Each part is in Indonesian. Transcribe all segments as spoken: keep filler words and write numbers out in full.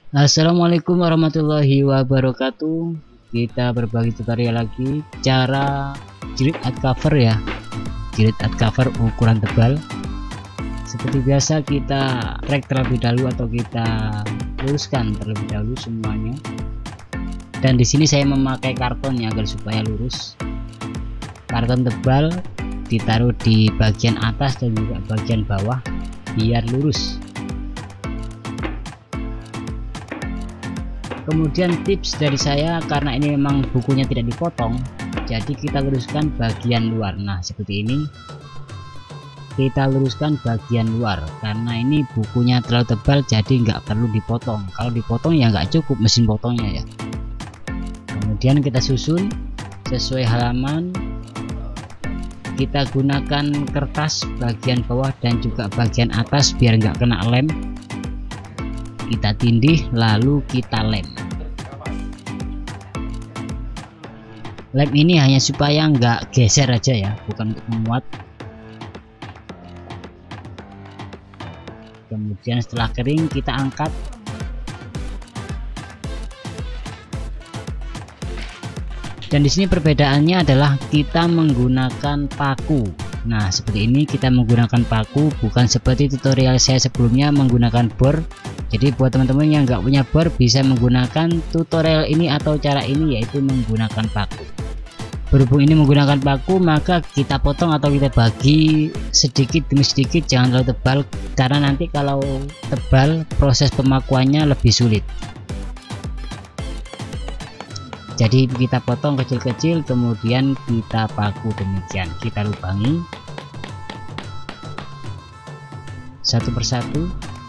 Assalamualaikum warahmatullahi wabarakatuh. Kita berbagi tutorial lagi cara jilid hardcover ya, jilid hardcover ukuran tebal. Seperti biasa kita rek terlebih dahulu atau kita luruskan terlebih dahulu semuanya. Dan di sini saya memakai karton ya agar supaya lurus. Karton tebal ditaruh di bagian atas dan juga bagian bawah biar lurus. Kemudian tips dari saya, karena ini memang bukunya tidak dipotong, jadi kita luruskan bagian luar. Nah seperti ini, kita luruskan bagian luar karena ini bukunya terlalu tebal, jadi nggak perlu dipotong. Kalau dipotong ya nggak cukup mesin potongnya ya. Kemudian kita susun sesuai halaman. Kita gunakan kertas bagian bawah dan juga bagian atas biar nggak kena lem. Kita tindih lalu kita lem. Lem ini hanya supaya nggak geser aja ya, bukan untuk memuat. Kemudian setelah kering kita angkat. Dan di sini perbedaannya adalah kita menggunakan paku. Nah seperti ini kita menggunakan paku, bukan seperti tutorial saya sebelumnya menggunakan bor. Jadi buat teman-teman yang nggak punya bor bisa menggunakan tutorial ini atau cara ini, yaitu menggunakan paku. Berhubung ini menggunakan paku, maka kita potong atau kita bagi sedikit demi sedikit, jangan terlalu tebal karena nanti kalau tebal proses pemakuannya lebih sulit. Jadi kita potong kecil-kecil kemudian kita paku demikian, kita lubangi satu persatu.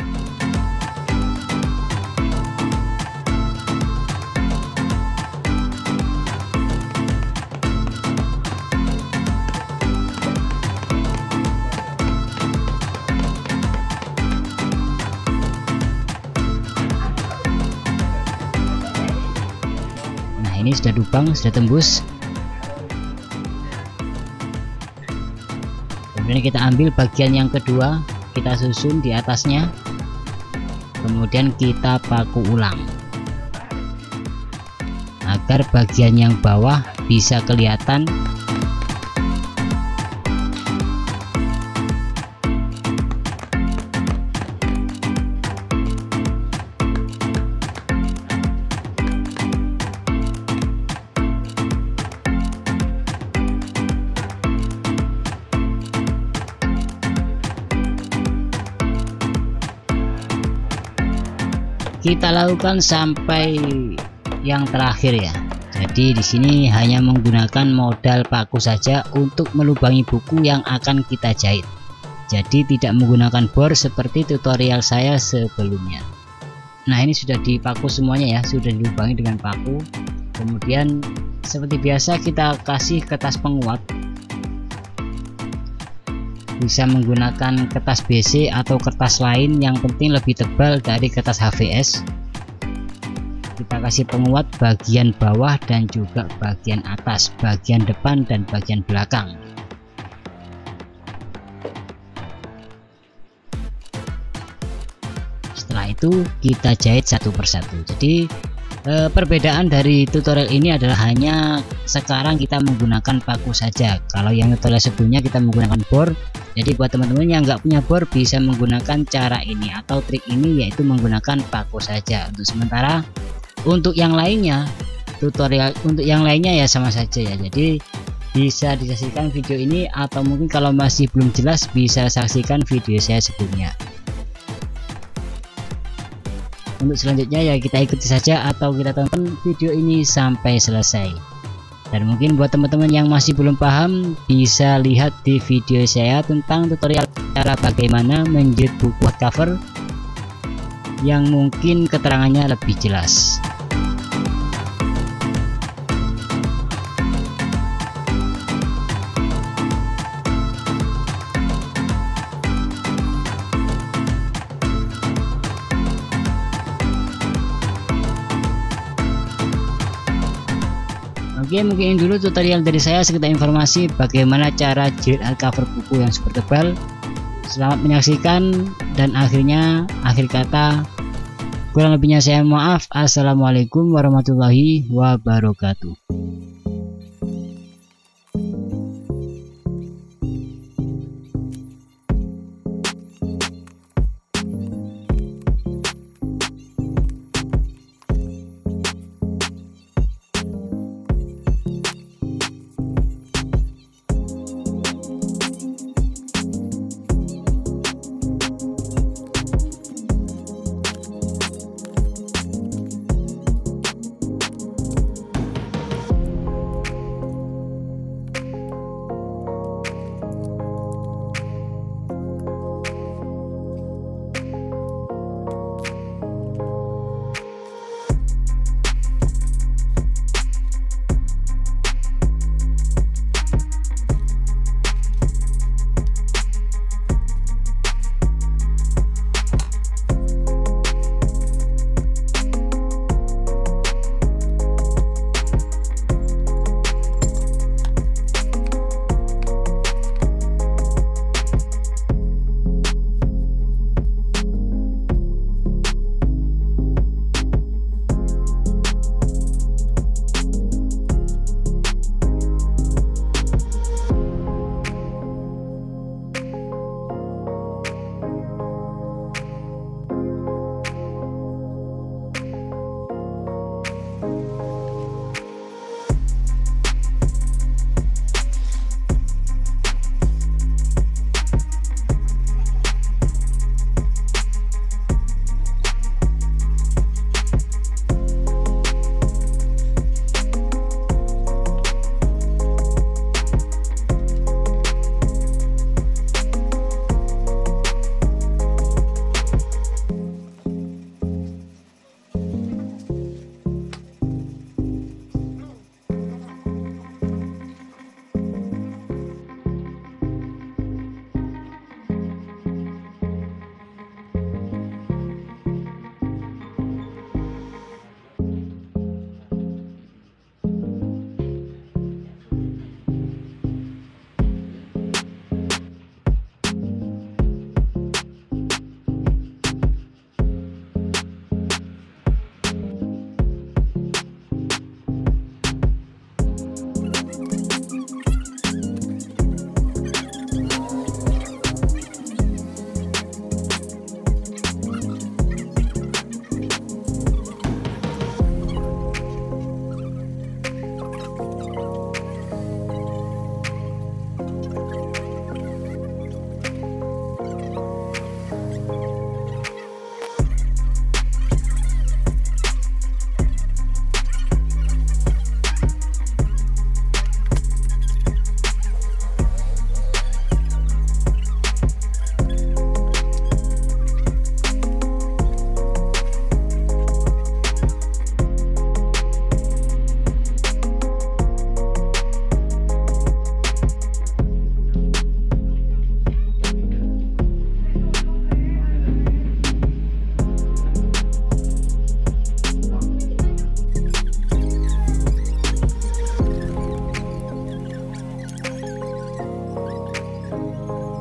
Ini sudah lubang, sudah tembus. Kemudian kita ambil bagian yang kedua, kita susun di atasnya, kemudian kita paku ulang agar bagian yang bawah bisa kelihatan. Kita lakukan sampai yang terakhir ya. Jadi di sini hanya menggunakan modal paku saja untuk melubangi buku yang akan kita jahit. Jadi tidak menggunakan bor seperti tutorial saya sebelumnya. Nah ini sudah dipaku semuanya ya, sudah dilubangi dengan paku. Kemudian seperti biasa kita kasih kertas penguat. Bisa menggunakan kertas B C atau kertas lain, yang penting lebih tebal dari kertas H V S. Kita kasih penguat bagian bawah dan juga bagian atas, bagian depan dan bagian belakang. Setelah itu kita jahit satu persatu. Jadi e, perbedaan dari tutorial ini adalah hanya sekarang kita menggunakan paku saja. Kalau yang tutorial sebelumnya kita menggunakan bor. Jadi buat teman-teman yang nggak punya bor bisa menggunakan cara ini atau trik ini, yaitu menggunakan paku saja untuk sementara. Untuk yang lainnya, tutorial untuk yang lainnya ya sama saja ya. Jadi bisa disaksikan video ini, atau mungkin kalau masih belum jelas bisa saksikan video saya sebelumnya. Untuk selanjutnya ya kita ikuti saja atau kita tonton video ini sampai selesai. Dan mungkin buat teman-teman yang masih belum paham bisa lihat di video saya tentang tutorial cara bagaimana menjahit buku hardcover yang mungkin keterangannya lebih jelas. Oke, mungkin dulu tutorial dari saya, sekedar informasi bagaimana cara jahit hardcover buku yang super tebal. Selamat menyaksikan dan akhirnya akhir kata Kurang lebihnya saya maaf. Assalamualaikum warahmatullahi wabarakatuh.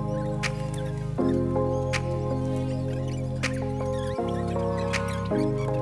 Thank you.